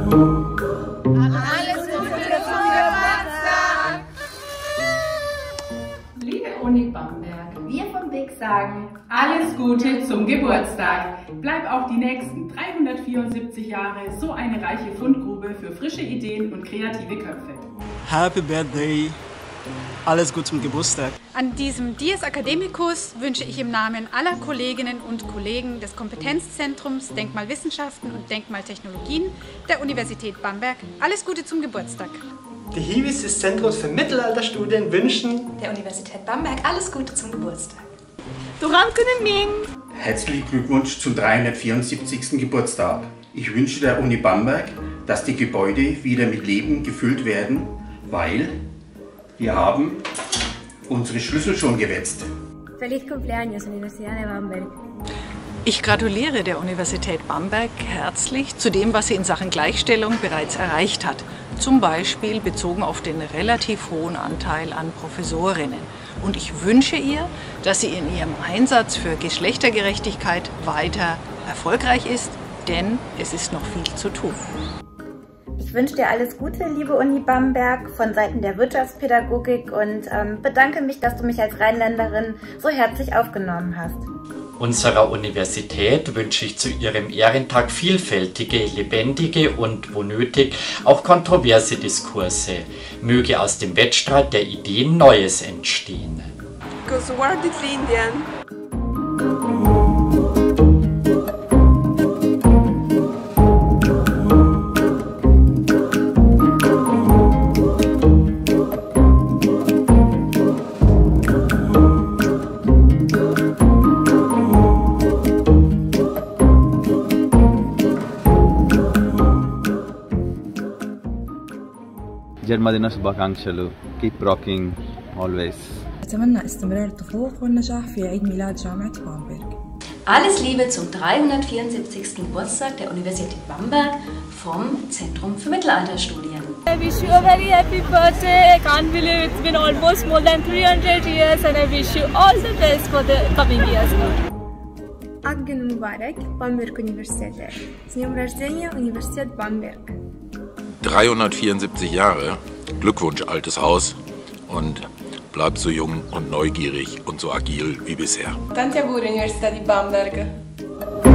Alles Gute zum Geburtstag! Liebe Uni Bamberg, Wir vom BIC sagen, alles Gute zum Geburtstag. Bleib auch die nächsten 374 Jahre so eine reiche Fundgrube für frische Ideen und kreative Köpfe. Happy Birthday! Alles Gute zum Geburtstag. An diesem Dies Academicus wünsche ich im Namen aller Kolleginnen und Kollegen des Kompetenzzentrums Denkmalwissenschaften und Denkmaltechnologien der Universität Bamberg alles Gute zum Geburtstag. Die Hiwis des Zentrums für Mittelalterstudien wünschen der Universität Bamberg alles Gute zum Geburtstag. Herzlichen Glückwunsch zum 374. Geburtstag. Ich wünsche der Uni Bamberg, dass die Gebäude wieder mit Leben gefüllt werden, weil wir haben unsere Schlüssel schon gewetzt. Feliz cumpleaños, Universidad de Bamberg. Ich gratuliere der Universität Bamberg herzlich zu dem, was sie in Sachen Gleichstellung bereits erreicht hat. Zum Beispiel bezogen auf den relativ hohen Anteil an Professorinnen. Und ich wünsche ihr, dass sie in ihrem Einsatz für Geschlechtergerechtigkeit weiter erfolgreich ist, denn es ist noch viel zu tun. Ich wünsche dir alles Gute, liebe Uni Bamberg, von Seiten der Wirtschaftspädagogik und bedanke mich, dass du mich als Rheinländerin so herzlich aufgenommen hast. Unserer Universität wünsche ich zu ihrem Ehrentag vielfältige, lebendige und, wo nötig, auch kontroverse Diskurse. Möge aus dem Wettstreit der Ideen Neues entstehen. जन्मदिन शुभाकांक्षलु keep rocking always. أتمنى استمرار التفوق والنجاح في عيد ميلاد جامعة بامبرغ. Alles Liebe zum 374. Geburtstag der Universität Bamberg vom Zentrum für Mittelalterstudien. I wish you a very happy birthday. I can't believe it's been almost more than 300 years and I wish you all the best for the coming years. Агген Мубарак, Бамберг Universität. С днем рождения, Universität Bamberg. 374 Jahre, Glückwunsch, altes Haus, und bleibt so jung und neugierig und so agil wie bisher. Tanti auguri Università di Bamberg.